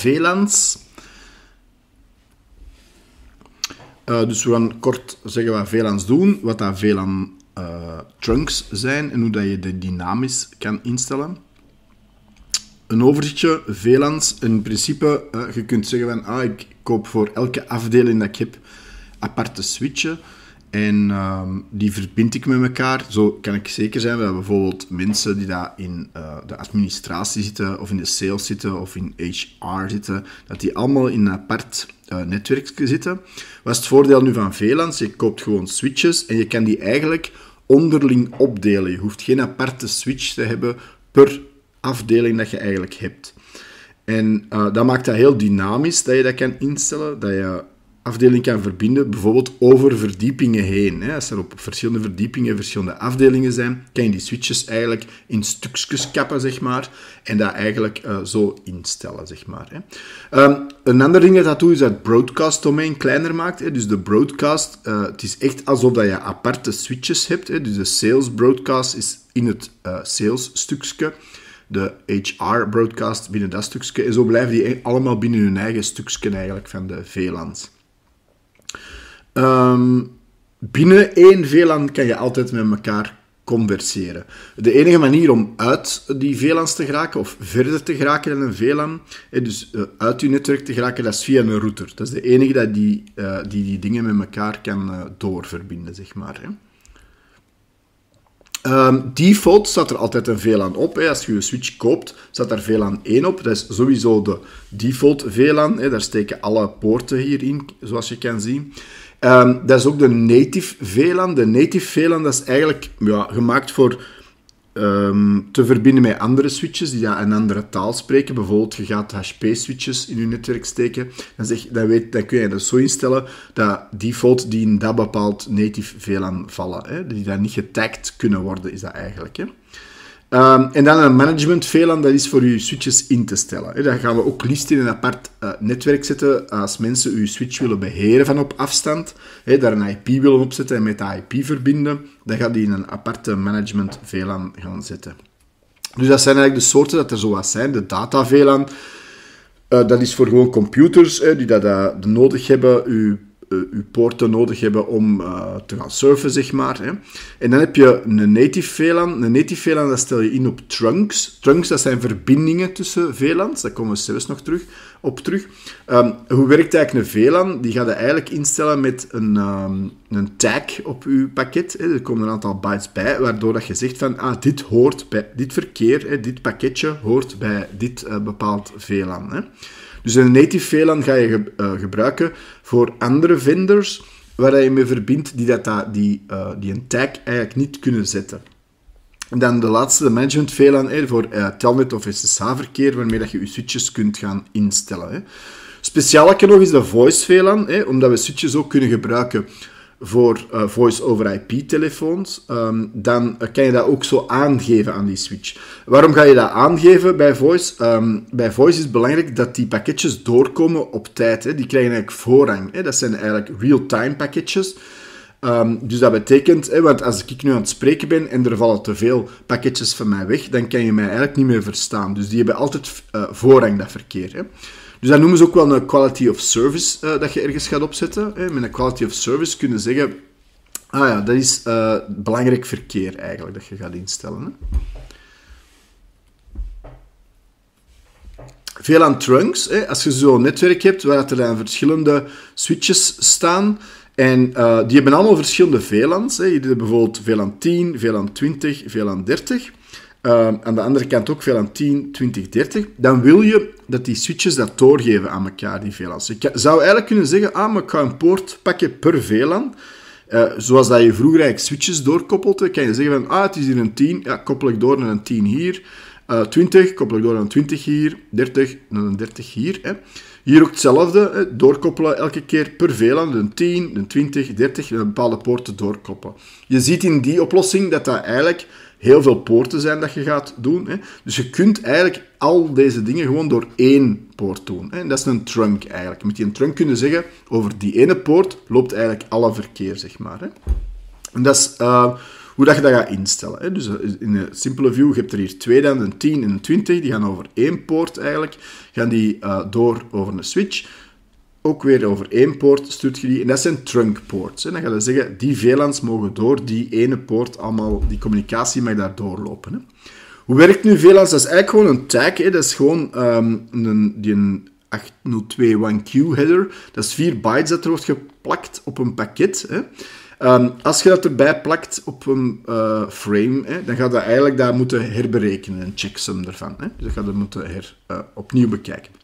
VLAN's. Dus we gaan kort zeggen wat VLAN's doen, wat dat VLAN trunks zijn en hoe dat je de dynamisch kan instellen. Een overzichtje, VLAN's. In principe, je kunt zeggen van, ik koop voor elke afdeling dat ik heb aparte switchen. En die verbind ik met elkaar. Zo kan ik zeker zijn dat bijvoorbeeld mensen die daar in de administratie zitten, of in de sales zitten, of in HR zitten, dat die allemaal in een apart netwerk zitten. Wat is het voordeel nu van VLAN's? Je koopt gewoon switches en je kan die eigenlijk onderling opdelen. Je hoeft geen aparte switch te hebben per afdeling dat je eigenlijk hebt. En dat maakt dat heel dynamisch, dat je dat kan instellen, dat je afdeling kan verbinden, bijvoorbeeld over verdiepingen heen. Als er op verschillende verdiepingen verschillende afdelingen zijn, kan je die switches eigenlijk in stukjes kappen, zeg maar, en dat eigenlijk zo instellen, zeg maar. Een ander ding dat dat doet, is dat het broadcast domein kleiner maakt. Dus de broadcast, het is echt alsof dat je aparte switches hebt. Dus de sales broadcast is in het sales stukje, de HR broadcast binnen dat stukje, en zo blijven die allemaal binnen hun eigen stukje eigenlijk van de VLAN's. Binnen één VLAN kan je altijd met elkaar converseren. De enige manier om uit die VLAN's te geraken, of verder te geraken dan een VLAN, dus uit je netwerk te geraken, dat is via een router. Dat is de enige die dingen met elkaar kan doorverbinden, zeg maar. Default staat er altijd een VLAN op. Als je een switch koopt, staat daar VLAN 1 op. Dat is sowieso de default VLAN. Daar steken alle poorten hierin, zoals je kan zien. Dat is ook de native VLAN. De native VLAN, dat is eigenlijk gemaakt voor te verbinden met andere switches die een andere taal spreken. Bijvoorbeeld, je gaat HP-switches in je netwerk steken. Dan kun je dat zo instellen dat default die in dat bepaald native VLAN vallen. Die daar niet getagd kunnen worden, is dat eigenlijk. En dan een management VLAN, dat is voor je switches in te stellen. Dat gaan we ook liefst in een apart netwerk zetten als mensen je switch willen beheren van op afstand, daar een IP willen opzetten en met de IP verbinden, dan gaat die in een aparte management VLAN gaan zetten. Dus dat zijn eigenlijk de soorten dat er zo wat zijn. De data VLAN, dat is voor gewoon computers die dat nodig hebben, uw poorten nodig hebben om te gaan surfen, zeg maar. En dan heb je een native VLAN. Een native VLAN, dat stel je in op trunks. Trunks, dat zijn verbindingen tussen VLAN's. Daar komen we zelfs nog op terug. Hoe werkt eigenlijk een VLAN? Die gaat je eigenlijk instellen met een tag op je pakket. Er komen een aantal bytes bij, waardoor dat je zegt van, dit hoort bij dit verkeer, dit pakketje hoort bij dit bepaald VLAN. Dus een native VLAN ga je gebruiken voor andere vendors waar je mee verbindt die een tag eigenlijk niet kunnen zetten. En dan de laatste, de management VLAN, voor telnet of SSH-verkeer, waarmee dat je je switches kunt gaan instellen. Speciaal nog is de voice VLAN, omdat we switches ook kunnen gebruiken voor voice-over-IP-telefoons, dan kan je dat ook zo aangeven aan die switch. Waarom ga je dat aangeven bij voice? Bij voice is het belangrijk dat die pakketjes doorkomen op tijd. Die krijgen eigenlijk voorrang. Dat zijn eigenlijk real-time pakketjes. Dus dat betekent, want als ik nu aan het spreken ben en er vallen te veel pakketjes van mij weg, dan kan je mij eigenlijk niet meer verstaan. Dus die hebben altijd voorrang, dat verkeer. Dus dat noemen ze ook wel een quality of service dat je ergens gaat opzetten. Met een quality of service kunnen zeggen, dat is belangrijk verkeer eigenlijk dat je gaat instellen. VLAN trunks, als je zo'n netwerk hebt waar er dan verschillende switches staan, en die hebben allemaal verschillende VLAN's. Je hebt bijvoorbeeld VLAN 10, VLAN 20, VLAN 30. Aan de andere kant ook VLAN 10, 20, 30. Dan wil je dat die switches dat doorgeven aan elkaar, die VLAN's. Je zou eigenlijk kunnen zeggen, maar ik ga een poort pakken per VLAN. Zoals dat je vroeger eigenlijk switches doorkoppelde, kan je zeggen van, het is hier een 10, koppel ik door naar een 10 hier. 20, koppel ik door naar een 20 hier. 30, naar een 30 hier. Hier ook hetzelfde, doorkoppelen elke keer per VLAN, een 10, een 20, 30, een bepaalde poorten doorkoppelen. Je ziet in die oplossing dat eigenlijk heel veel poorten zijn dat je gaat doen. Dus je kunt eigenlijk al deze dingen gewoon door één poort doen. Dat is een trunk eigenlijk. Met die trunk kun je zeggen, over die ene poort loopt eigenlijk alle verkeer, zeg maar. En dat is hoe dat je dat gaat instellen. Hè. Dus in een simpele view, je hebt er hier 2 dan, een 10 en een 20, die gaan over 1 poort eigenlijk, gaan die door over een switch. Ook weer over 1 poort stuurt je die, en dat zijn trunk ports. Hè. Dan ga je zeggen, die VLANs mogen door die ene poort allemaal, die communicatie mag daar doorlopen. Hè. Hoe werkt nu VLANs? Dat is eigenlijk gewoon een tag, hè. Dat is gewoon een 8021Q header. Dat is 4 bytes dat er wordt geplakt op een pakket. Hè. Als je dat erbij plakt op een frame, hè, dan ga je eigenlijk dat moeten herberekenen, een checksum ervan. Hè. Dus dat ga je moeten opnieuw bekijken.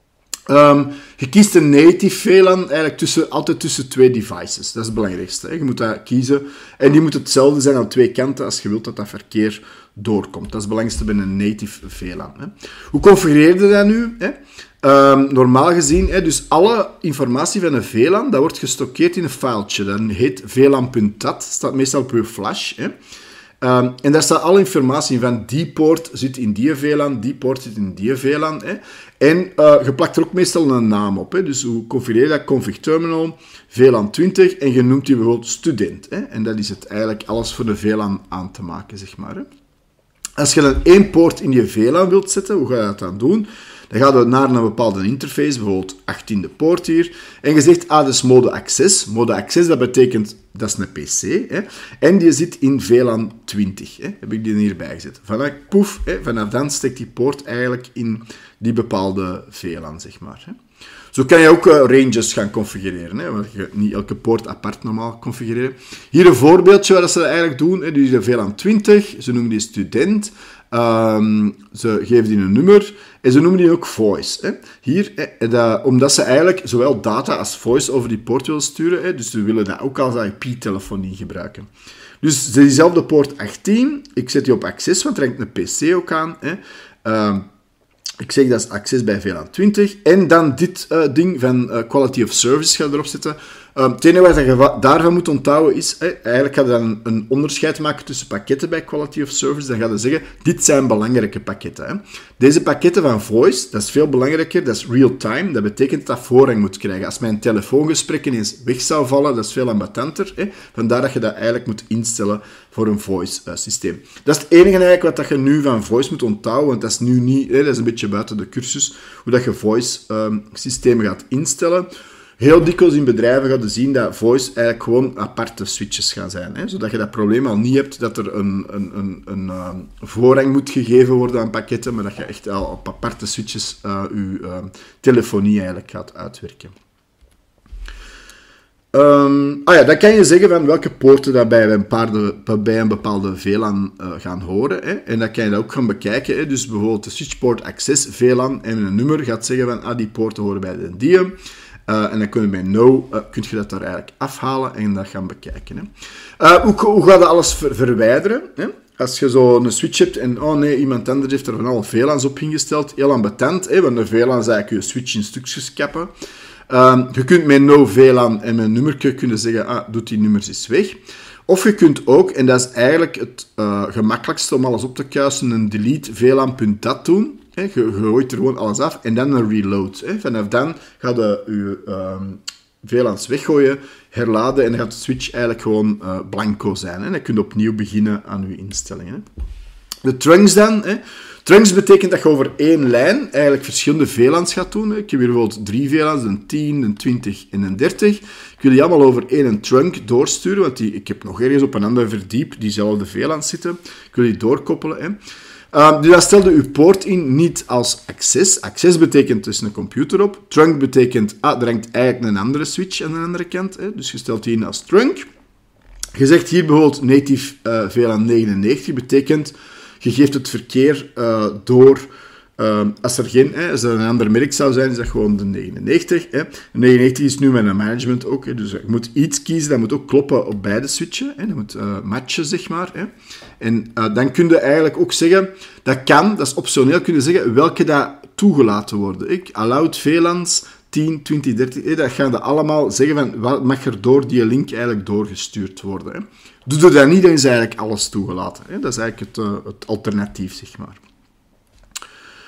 Je kiest een native VLAN eigenlijk altijd tussen 2 devices. Dat is het belangrijkste. Hè. Je moet dat kiezen. En die moet hetzelfde zijn aan 2 kanten als je wilt dat dat verkeer doorkomt. Dat is het belangrijkste bij een native VLAN. Hè. Hoe configureer je dat nu? Hè? Normaal gezien, hè, dus alle informatie van een VLAN, dat wordt gestockeerd in een filetje. Dat heet vlan.dat, staat meestal op je flash. Hè. En daar staat alle informatie van die poort zit in die VLAN, die poort zit in die VLAN. Hè. En je plakt er ook meestal een naam op. Hè. Dus hoe configureer je dat? Config terminal, VLAN 20 en je noemt die bijvoorbeeld student. Hè. En dat is het eigenlijk alles voor de VLAN aan te maken, zeg maar. Hè. Als je dan 1 poort in je VLAN wilt zetten, hoe ga je dat dan doen? Dan ga je naar een bepaalde interface, bijvoorbeeld 18e poort hier, en je zegt, dat is mode access. Mode access, dat betekent, dat is een PC, hè, en die zit in VLAN 20. Hè, heb ik die hierbij gezet. Vanaf dan steekt die poort eigenlijk in die bepaalde VLAN, zeg maar. Hè. Zo kan je ook ranges gaan configureren, hè, want je niet elke poort apart normaal configureren. Hier een voorbeeldje waar ze dat eigenlijk doen, hè, dus de VLAN 20, ze noemen die student. Ze geven die een nummer en ze noemen die ook voice. Hè. Hier, omdat ze eigenlijk zowel data als voice over die poort willen sturen, hè, dus ze willen dat ook als IP-telefonie gebruiken. Dus diezelfde poort 18, ik zet die op access, want er hangt een PC ook aan. Hè. Ik zeg dat is access bij VLAN 20. En dan dit ding van quality of service ga je erop zetten. Het enige wat je daarvan moet onthouden is, eigenlijk ga je dan een onderscheid maken tussen pakketten bij quality of service. Dan ga je zeggen, dit zijn belangrijke pakketten. Hè. Deze pakketten van voice, dat is veel belangrijker, dat is real-time. Dat betekent dat voorrang moet krijgen. Als mijn telefoongesprek ineens weg zou vallen, dat is veel ambetanter. Hè. Vandaar dat je dat eigenlijk moet instellen voor een voice systeem. Dat is het enige eigenlijk wat je nu van voice moet onthouden, want dat is nu niet, dat is een beetje buiten de cursus, hoe dat je voice systemen gaat instellen. Heel dikwijls in bedrijven ga je zien dat voice eigenlijk gewoon aparte switches gaan zijn. Hè? Zodat je dat probleem al niet hebt dat er een voorrang moet gegeven worden aan pakketten, maar dat je echt al op aparte switches je telefonie eigenlijk gaat uitwerken. Dan kan je zeggen van welke poorten dat bij een bepaalde VLAN gaan horen. Hè? En dan kan je dat ook gaan bekijken. Hè? Dus bijvoorbeeld de switchport access VLAN en een nummer gaat zeggen van die poorten horen bij de die. En dan kun je bij no, kun je dat daar eigenlijk afhalen en dat gaan bekijken. Hè. Hoe ga je alles verwijderen? Hè? Als je zo een switch hebt en oh nee, iemand anders heeft er van alle VLANs op ingesteld, heel ambetant, hè, want de VLANs eigenlijk je switch in stukjes kappen. Je kunt met no VLAN en met een nummertje kunnen zeggen, doet die nummers eens weg. Of je kunt ook, en dat is eigenlijk het gemakkelijkste om alles op te kuisen, een delete VLAN.dat doen. Je gooit er gewoon alles af en dan een reload. Vanaf dan ga je VLANs weggooien, herladen en dan gaat de switch eigenlijk gewoon blanco zijn. Dan kun je opnieuw beginnen aan je instellingen. De trunks dan. Trunks betekent dat je over één lijn eigenlijk verschillende VLANs gaat doen. Ik heb hier bijvoorbeeld 3 VLANs, een 10, een 20 en een 30. Ik wil die allemaal over één trunk doorsturen, want ik heb nog ergens op een ander verdiep diezelfde VLANs zitten. Ik wil die doorkoppelen. Dus dat stelde uw poort in niet als access. Access betekent dus een computer op. Trunk betekent, er hangt eigenlijk een andere switch aan de andere kant. Dus je stelt die in als trunk. Je zegt hier bijvoorbeeld native VLAN 99, betekent je geeft het verkeer door, als er een ander merk zou zijn, is dat gewoon de 99. De 99 is nu met een management ook, dus je moet iets kiezen, dat moet ook kloppen op beide switchen, dat moet matchen, zeg maar. En dan kun je eigenlijk ook zeggen, dat is optioneel, kun je zeggen welke dat toegelaten worden. Allowed VLANs 10, 20, 30, dat gaan we allemaal zeggen van wat mag er door die link eigenlijk doorgestuurd worden. Doe je dat niet, dan is eigenlijk alles toegelaten. Dat is eigenlijk het alternatief, zeg maar.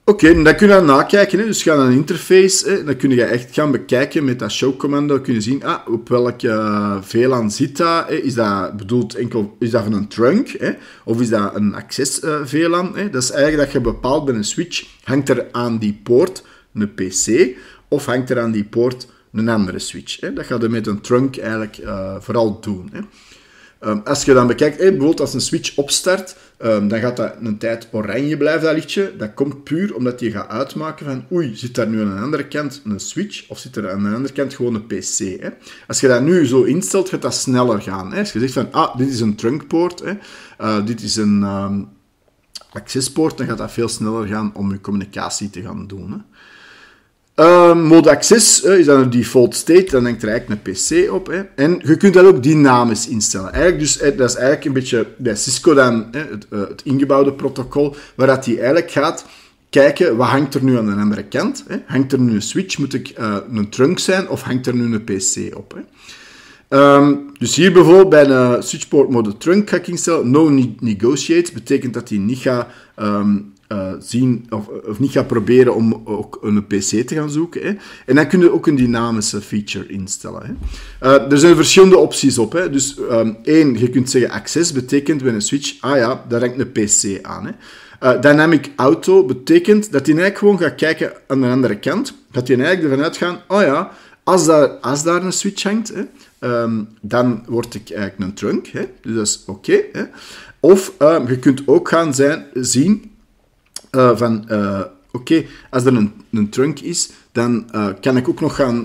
Oké, dan kun je dat nakijken. Hè. Dus ga naar een interface. Hè. Dan kun je echt gaan bekijken met dat show-commando. Kun je zien op welke VLAN zit dat. Hè. Is dat bedoeld enkel is dat van een trunk? Hè. Of is dat een access VLAN? Hè. Dat is eigenlijk dat je bepaalt bij een switch. Hangt er aan die poort een PC? Of hangt er aan die poort een andere switch? Hè. Dat gaat je met een trunk eigenlijk vooral doen. Hè. Als je dan bekijkt, bijvoorbeeld als een switch opstart, dan gaat dat een tijd oranje blijven, dat lichtje. Dat komt puur omdat je gaat uitmaken van oei, zit daar nu aan een andere kant een switch of zit er aan de andere kant gewoon een PC. Hè? Als je dat nu zo instelt, gaat dat sneller gaan. Hè? Als je zegt van, dit is een trunkpoort, dit is een accesspoort, dan gaat dat veel sneller gaan om je communicatie te gaan doen. Hè? Mode access is dan een default state, dan hangt er eigenlijk een PC op. Hè. En je kunt dat ook dynamisch instellen. Eigenlijk dus, dat is eigenlijk een beetje bij Cisco dan, het ingebouwde protocol, waar dat die eigenlijk gaat kijken, wat hangt er nu aan de andere kant? Hè. Hangt er nu een switch, moet ik een trunk zijn, of hangt er nu een PC op? Hè. Dus hier bijvoorbeeld bij de switchport mode trunk ga ik instellen, no negotiate, betekent dat hij niet gaat zien of niet gaat proberen om ook een PC te gaan zoeken. Hè. En dan kun je ook een dynamische feature instellen. Hè. Er zijn verschillende opties op. Hè. Dus één, je kunt zeggen access betekent bij een switch, daar hangt een PC aan. Hè. Dynamic auto betekent dat hij eigenlijk gewoon gaat kijken aan de andere kant. Gaat hij eigenlijk ervan uitgaan, als daar een switch hangt, hè, dan word ik eigenlijk een trunk. Hè. Dus dat is oké. Of je kunt ook gaan zien van, als er een trunk is, dan kan ik ook nog gaan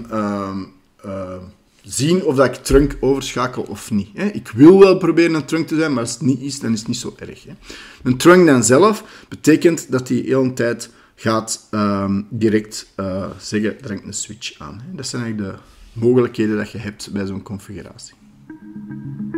zien of dat ik trunk overschakel of niet. Hè. Ik wil wel proberen een trunk te zijn, maar als het niet is, dan is het niet zo erg. Hè. Een trunk dan zelf betekent dat hij de hele tijd gaat direct zeggen, er hangt een switch aan. Hè. Dat zijn eigenlijk de mogelijkheden dat je hebt bij zo'n configuratie.